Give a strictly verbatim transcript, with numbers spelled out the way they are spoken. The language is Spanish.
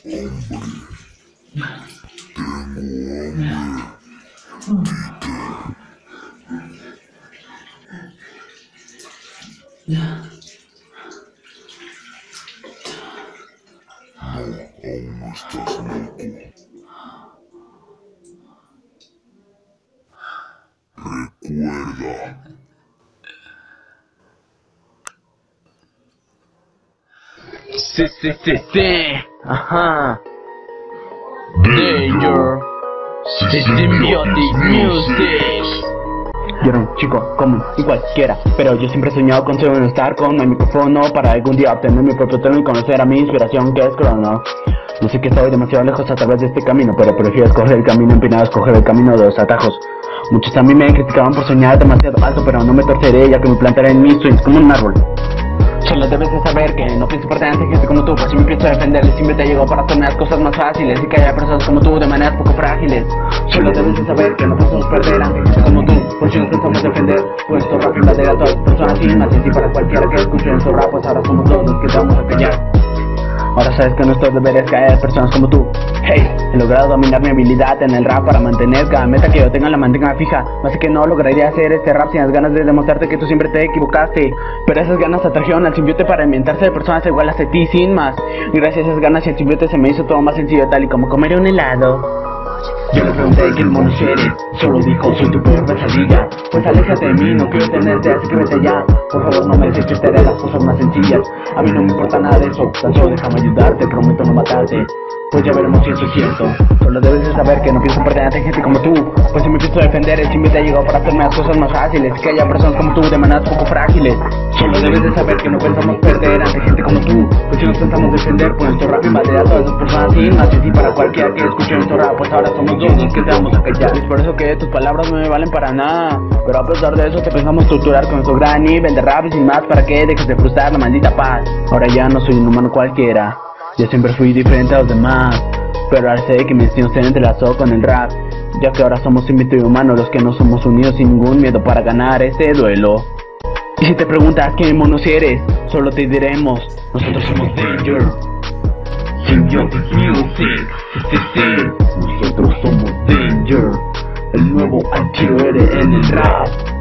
Aún no estás loco. Recuerda. Sí, sí, sí, sí. Ajá. Danger. Symbiotic Music. Yo era un chico común y cualquiera, pero yo siempre he soñado con ser un estar con mi micrófono para algún día obtener mi propio tono y conocer a mi inspiración, que es Crono. Yo sé que estoy demasiado lejos a través de este camino, pero prefiero escoger el camino empinado a escoger el camino de los atajos. Muchos a mí me criticaban por soñar demasiado alto, pero no me torceré ya que me plantaré en mis swings como un árbol. Solo debes de saber que no pienso perder ante gente como tú, pues si me pienso defenderles siempre te llegó para hacer las cosas más fáciles y que haya personas como tú de maneras poco frágiles. Solo debes de saber que no pensamos perder ante gente como tú, pues si nos pensamos defender, pues esto rap invade a todas las personas sin más y para cualquiera que escuche nuestro rap, pues ahora somos todos los que te vamos a callar. Ahora sabes que nuestro deber es caer personas como tú. Hey, he logrado dominar mi habilidad en el rap para mantener cada meta que yo tenga la mantenga fija. Así que no lograría hacer este rap sin las ganas de demostrarte que tú siempre te equivocaste. Pero esas ganas atrajeron al simbiote para inventarse de personas iguales a ti sin más. Y gracias a esas ganas y el simbiote se me hizo todo más sencillo, tal y como comer un helado. Yo le pregunté qué mono eres, solo dijo soy tu peor pesadilla. Pues aléjate de mí, no quiero tenerte, así que vete ya. Por favor no me dejes que te haré las cosas más sencillas. A mí no me importa nada de eso, tan solo déjame ayudarte, prometo no matarte. Pues ya veremos si eso es cierto. Solo debes de saber que no pienso perder ante gente como tú, pues si me pienso defender, el simple te ha llegado para hacerme las cosas más fáciles y que haya personas como tú de maneras poco frágiles. Solo debes de saber que no pensamos perder ante gente como tú, pues si nos pensamos defender, pues nuestro rap invade a todas las personas sin más y para cualquiera que escuche nuestro rap, pues ahora somos dos los que te vamos a callar. Es por eso que tus palabras no me valen para nada, pero a pesar de eso te pensamos torturar con nuestro gran nivel de rap y sin más para que dejes de frustrar la maldita paz. Ahora ya no soy un humano cualquiera, yo siempre fui diferente a los demás, pero ahora sé que mi destino se entrelazó con el rap, ya que ahora somos simbiote y humano los que no somos unidos sin ningún miedo para ganar este duelo. Y si te preguntas qué monos eres, solo te diremos, nosotros somos Danger. Symbiotic Music, sí, sí, sí. Nosotros somos Danger, el nuevo antihéroe en el rap.